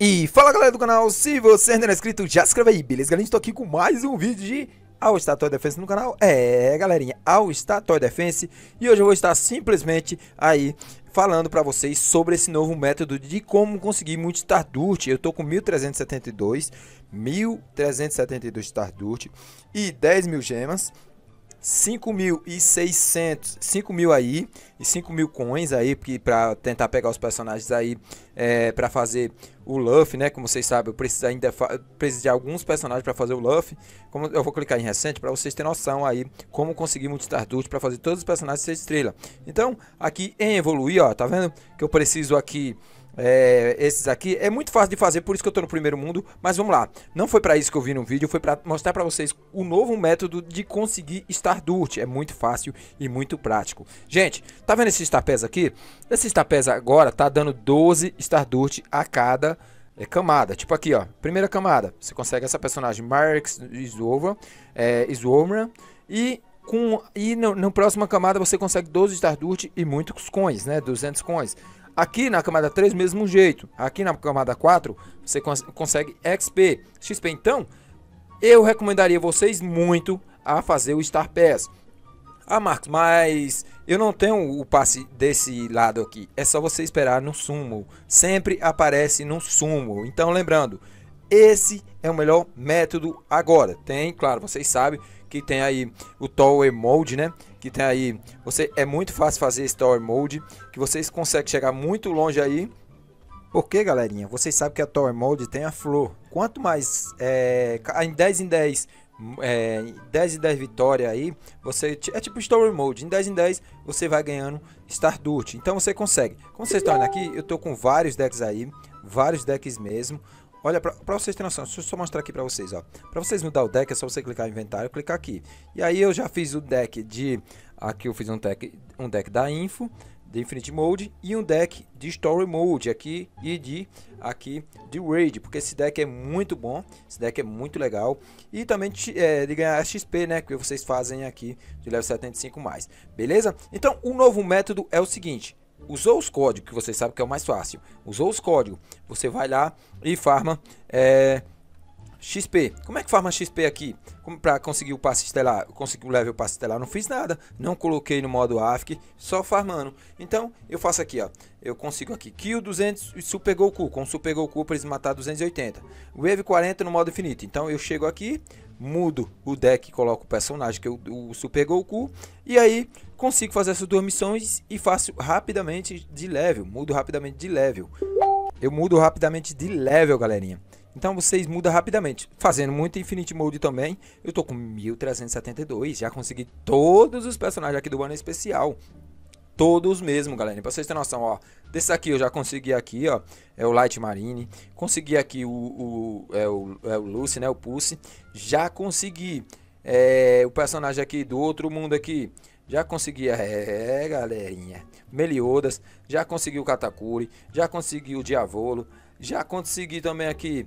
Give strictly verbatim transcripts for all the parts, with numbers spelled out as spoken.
E fala galera do canal, se você ainda não é inscrito, já se inscreve aí, beleza galera? Estou aqui com mais um vídeo de All Star Toy Defense no canal. É galerinha, All Star Toy Defense. E hoje eu vou estar simplesmente aí falando pra vocês sobre esse novo método de como conseguir muito Stardust. Eu tô com mil trezentos e setenta e dois Stardust e dez mil gemas, cinco mil e seiscentos, cinco mil aí e cinco mil coins aí, porque para tentar pegar os personagens aí, é, para fazer o Luffy, né? Como vocês sabem, eu preciso ainda preciso de alguns personagens para fazer o Luffy. Como eu vou clicar em recente para vocês terem noção aí como conseguir muito Stardust para fazer todos os personagens seis estrelas. Então, aqui em evoluir, ó, tá vendo que eu preciso aqui É, esses aqui é muito fácil de fazer, por isso que eu tô no primeiro mundo. Mas vamos lá, não foi para isso que eu vi no vídeo, foi para mostrar para vocês o novo método de conseguir Stardust. É muito fácil e muito prático. Gente, tá vendo esse Starpés aqui? Esse Starpés agora tá dando doze Stardust a cada é, camada. Tipo aqui, ó, primeira camada, você consegue essa personagem Marx Isova, é, Isomra, e com e no, no próxima camada você consegue doze Stardust e muitos coins, né? duzentos coins. Aqui na camada três, mesmo jeito. Aqui na camada quatro, você cons consegue X P, X P. Então, eu recomendaria vocês muito a fazer o Star Pass. Ah, Marcos, mas eu não tenho o passe desse lado aqui. É só você esperar no sumo. Sempre aparece no sumo. Então, lembrando, esse é o melhor método agora. Tem, claro, vocês sabem que tem aí o Tower Mode, né? Que tem aí, você é muito fácil fazer esse Tower Mode, que vocês conseguem chegar muito longe aí. Porque, galerinha, vocês sabem que a Tower Mode tem a flor. Quanto mais é, em dez em dez, é, dez em dez vitória aí, você é tipo Story Mode. Em dez em dez você vai ganhando Stardust. Então você consegue. Como vocês estão vendo aqui, eu tô com vários decks aí, vários decks mesmo. Olha, para vocês terem noção, deixa eu só mostrar aqui para vocês, ó. Para vocês mudar o deck, é só você clicar em inventário, clicar aqui. E aí eu já fiz o deck de... Aqui eu fiz um deck, um deck da Info, de Infinite Mode, e um deck de Story Mode aqui, e de aqui de Raid, porque esse deck é muito bom, esse deck é muito legal. E também é, de ganhar X P, né, que vocês fazem aqui de level setenta e cinco mais, beleza? Então, o novo método é o seguinte... Usou os códigos, que vocês sabem que é o mais fácil. Usou os códigos, você vai lá e farma é, X P. Como é que farma X P aqui? Para conseguir o passe estelar, conseguir o level passe estelar, não fiz nada. Não coloquei no modo A F K, só farmando. Então, eu faço aqui, ó. Eu consigo aqui, Kill duzentos e Super Goku. Com Super Goku para eles matar duzentos e oitenta. Wave quarenta no modo infinito. Então, eu chego aqui, mudo o deck, coloco o personagem que é o, o Super Goku, e aí consigo fazer essas duas missões e faço rapidamente de level, mudo rapidamente de level. Eu mudo rapidamente de level, galerinha. Então vocês mudam rapidamente, fazendo muito Infinite Mode também. Eu tô com mil trezentos e setenta e dois, já consegui todos os personagens aqui do ano especial. Todos mesmo, galera, pra vocês terem noção, ó. Desse aqui eu já consegui aqui, ó. É o Light Marine. Consegui aqui o, o, é o, é o Lucy, né? O Pulse. Já consegui é, o personagem aqui do outro mundo aqui. Já consegui, é, galerinha. Meliodas. Já consegui o Katakuri. Já consegui o Diavolo. Já consegui também aqui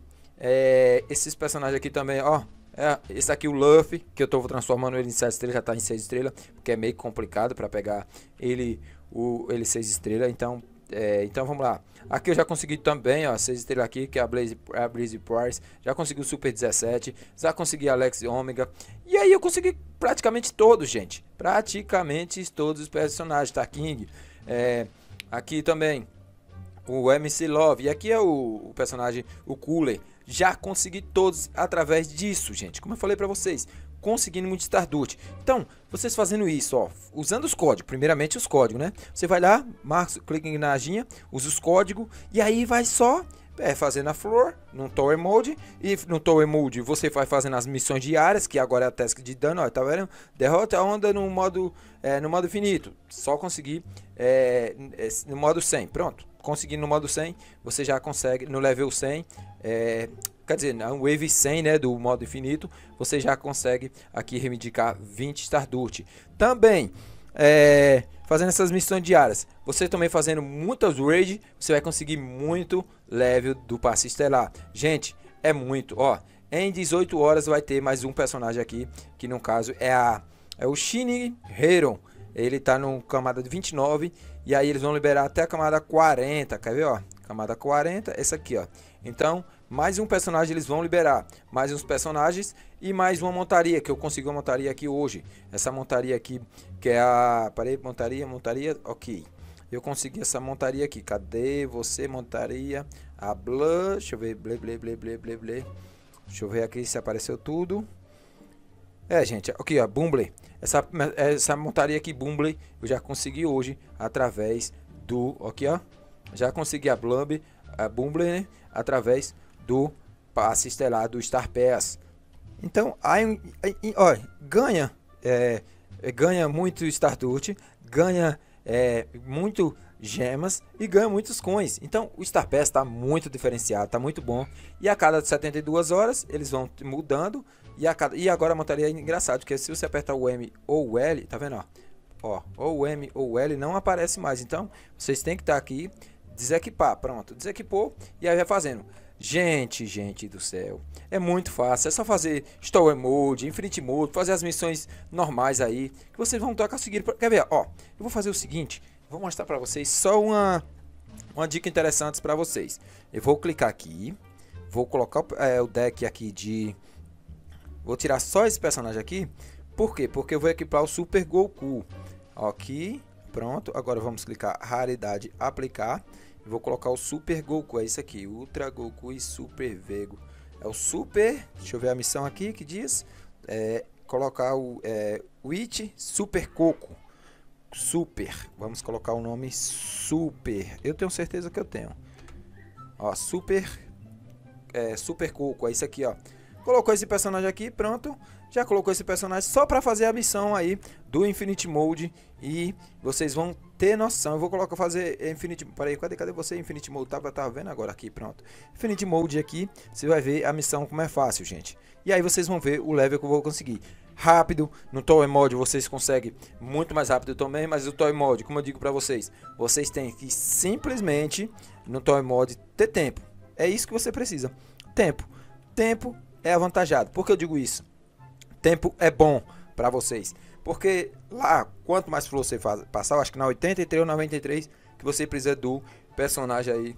é, esses personagens aqui também, ó. É, esse aqui o Luffy, que eu tô transformando ele em sete estrelas, já tá em seis estrelas, porque é meio complicado para pegar ele o ele seis estrelas, então é, então vamos lá. Aqui eu já consegui também, ó, seis estrelas aqui, que é a Blaze, a Blaze Price, já consegui o Super dezessete, já consegui Alex Omega, e aí eu consegui praticamente todos, gente, praticamente todos os personagens, tá, King, é, aqui também o M C Love, e aqui é o, o personagem, o Cooler. Já consegui todos através disso, gente. Como eu falei pra vocês, conseguindo muito Stardust. Então, vocês fazendo isso, ó, usando os códigos, primeiramente os códigos, né? Você vai lá, marca, clica em naginha, usa os códigos, e aí vai só é, fazendo a flor no Tower Mode. E no Tower Mode você vai fazendo as missões diárias, que agora é a task de dano, ó, tá vendo? Derrota a onda no modo, é, no modo infinito. Só conseguir é, no modo cem, pronto. Conseguindo no modo cem, você já consegue no level cem, é, quer dizer, no wave cem, né, do modo infinito, você já consegue aqui reivindicar vinte Stardust. Também, é, fazendo essas missões diárias, você também fazendo muitas raids, você vai conseguir muito level do passe estelar. Gente, é muito, ó, em dezoito horas vai ter mais um personagem aqui, que no caso é, a, é o Shin Heron. Ele tá no camada de vinte e nove. E aí eles vão liberar até a camada quarenta. Quer ver, ó? Camada quarenta. Essa aqui, ó. Então, mais um personagem eles vão liberar, mais uns personagens e mais uma montaria, que eu consegui uma montaria aqui hoje. Essa montaria aqui, que é a... Parei, montaria, montaria, ok. Eu consegui essa montaria aqui, cadê você, montaria? A Blur, deixa eu ver, blê, blê, blê, blê, blê, blê. Deixa eu ver aqui se apareceu tudo. É, gente, aqui, ó, Bumble. Essa, essa montaria aqui, Bumble, eu já consegui hoje através do... Aqui, ó. Já consegui a Blumble, a Bumble, né? Através do passe estelar do Star Pass. Então, aí, aí ó, ganha, é, ganha muito Stardust, ganha é, muito gemas e ganha muitos coins. Então, o Star Pass está muito diferenciado, está muito bom. E a cada setenta e duas horas, eles vão mudando. E, a cada, e agora a montaria é engraçado, porque se você apertar o M ou o L, tá vendo, ó? Ó, ou o M ou o L não aparece mais. Então, vocês têm que estar aqui, desequipar, pronto, desequipou e aí vai fazendo. Gente, gente do céu, é muito fácil, é só fazer Story Mode, Infinity Mode, fazer as missões normais aí, que vocês vão estar conseguindo. Quer ver, ó, eu vou fazer o seguinte, vou mostrar pra vocês só uma, uma dica interessante pra vocês. Eu vou clicar aqui, vou colocar é, o deck aqui de... Vou tirar só esse personagem aqui, por quê? Porque eu vou equipar o Super Goku. Aqui, pronto, agora vamos clicar raridade, aplicar. Vou colocar o Super Goku, é isso aqui, Ultra Goku e Super Vego. É o Super, deixa eu ver a missão aqui que diz, é, colocar o é, Witch Super Coco. Super, vamos colocar o nome Super, eu tenho certeza que eu tenho. Ó, Super, é, Super Coco, é isso aqui, ó. Colocou esse personagem aqui, pronto. Já colocou esse personagem só para fazer a missão aí do Infinity Mode. E vocês vão ter noção. Eu vou colocar, fazer Infinity... Peraí, cadê, cadê você? Infinity Mode, tá, tá vendo agora aqui, pronto. Infinity Mode aqui, você vai ver a missão como é fácil, gente. E aí vocês vão ver o level que eu vou conseguir. Rápido, no Toy Mode vocês conseguem muito mais rápido também. Mas o Toy Mode, como eu digo para vocês, vocês têm que simplesmente no Toy Mode ter tempo. É isso que você precisa. Tempo. Tempo é avantajado. Por que eu digo isso? Tempo é bom para vocês. Porque lá, quanto mais flor você faz, passar, eu acho que na oitenta e três ou noventa e três, que você precisa do personagem aí,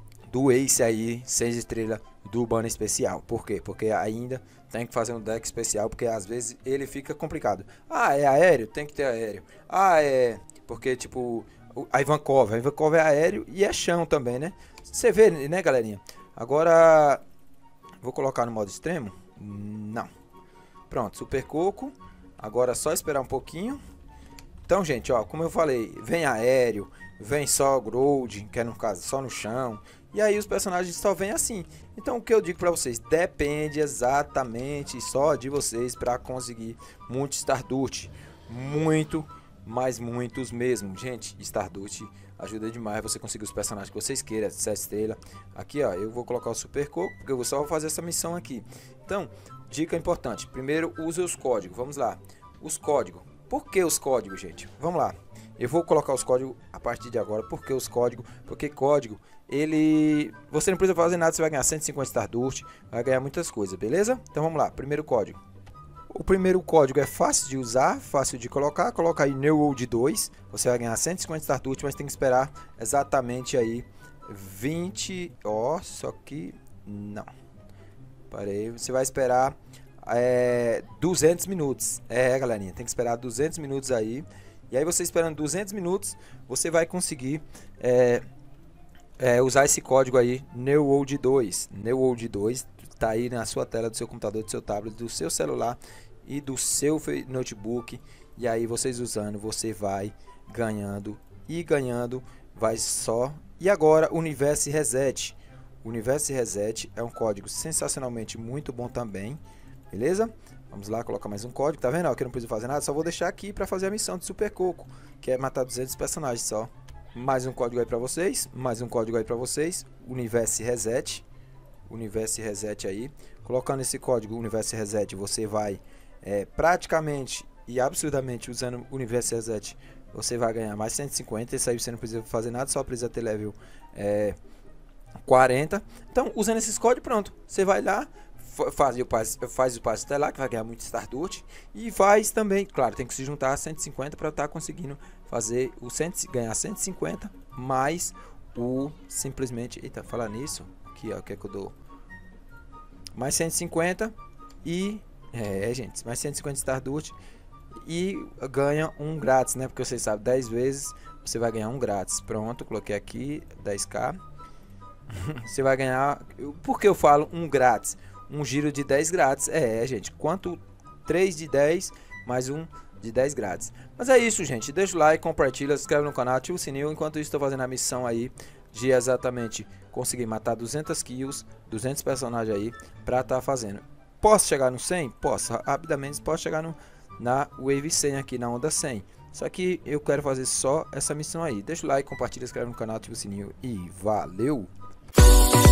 do Ace aí, seis estrelas, do banner especial. Por quê? Porque ainda tem que fazer um deck especial, porque às vezes ele fica complicado. Ah, é aéreo? Tem que ter aéreo. Ah, é... Porque, tipo, a Ivankov, a Ivankov é aéreo e é chão também, né? Você vê, né, galerinha? Agora... Vou colocar no modo extremo? Não. Pronto, Super Coco. Agora é só esperar um pouquinho. Então, gente, ó, como eu falei, vem aéreo, vem só Grold, que é no caso só no chão. E aí os personagens só vêm assim. Então, o que eu digo pra vocês, depende exatamente só de vocês pra conseguir muito Stardust. Muito, mas muitos mesmo. Gente, Stardust ajuda demais você conseguir os personagens que vocês queiram, sete estrelas. Aqui, ó, eu vou colocar o Super Coco, porque eu só vou fazer essa missão aqui. Então, dica importante. Primeiro, use os códigos. Vamos lá. Os códigos. Por que os códigos, gente? Vamos lá. Eu vou colocar os códigos a partir de agora. Por que os códigos? Porque código, ele... Você não precisa fazer nada, você vai ganhar cento e cinquenta Stardust, vai ganhar muitas coisas, beleza? Então, vamos lá. Primeiro código. O primeiro código é fácil de usar, fácil de colocar. Coloca aí New World dois. Você vai ganhar cento e cinquenta Stardust, mas tem que esperar exatamente aí vinte... Ó, só que... Não. Parei. Você vai esperar é, duzentos minutos. É, galerinha, tem que esperar duzentos minutos aí. E aí você esperando duzentos minutos, você vai conseguir é, é, usar esse código aí, New World dois. New World dois tá aí na sua tela do seu computador, do seu tablet, do seu celular e do seu notebook. E aí vocês usando, você vai ganhando e ganhando, vai só. E agora, Universe Reset. Universe Reset é um código sensacionalmente muito bom também, beleza? Vamos lá, colocar mais um código, tá vendo? Aqui eu não preciso fazer nada, só vou deixar aqui para fazer a missão de Super Coco, que é matar duzentos personagens só. Mais um código aí para vocês, mais um código aí para vocês, Universe Reset. Universe Reset aí, colocando esse código Universe Reset, você vai é, praticamente e absurdamente usando Universe Reset, você vai ganhar mais cento e cinquenta. Isso aí você não precisa fazer nada, só precisa ter level é, quarenta. Então, usando esses códigos, pronto, você vai lá, faz o passe, faz o passe até lá, que vai ganhar muito Stardust, e faz também, claro, tem que se juntar a cento e cinquenta para estar conseguindo fazer o cem, ganhar cento e cinquenta mais o simplesmente, eita, falar nisso. aqui, ó, que é que eu dou? Mais cento e cinquenta e... É, gente, mais cento e cinquenta Stardust e ganha um grátis, né? Porque você sabe, dez vezes você vai ganhar um grátis. Pronto, coloquei aqui, dez k. Você vai ganhar... Por que eu falo um grátis? Um giro de dez grátis. É, gente, quanto três de dez mais um de dez grátis. Mas é isso, gente. Deixa o like, compartilha, se inscreve no canal, ativa o sininho. Enquanto isso, estou fazendo a missão aí de exatamente conseguir matar duzentas kills, duzentos personagens aí, pra estar tá fazendo. Posso chegar no cem? Posso, rapidamente posso chegar no, na Wave cem aqui, na onda cem. Só que eu quero fazer só essa missão aí. Deixa o like, compartilha, se inscreve no canal, ativa o sininho e valeu!